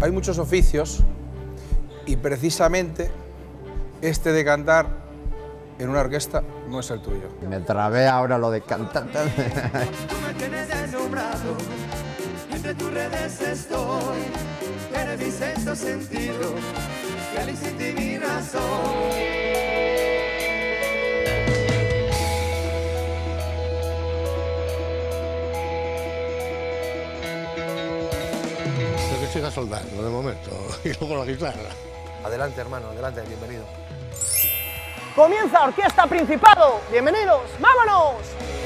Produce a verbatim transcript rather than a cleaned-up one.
Hay muchos oficios y precisamente este de cantar en una orquesta no es el tuyo. Me trabé ahora lo de cantar. Tú me tienes deslumbrado, entre tus redes estoy, eres mi sexto sentido, feliz sin ti mi razón. Que siga soldando de momento y luego la guitarra. Adelante, hermano, adelante, bienvenido. Comienza Orquesta Principado. Bienvenidos, vámonos.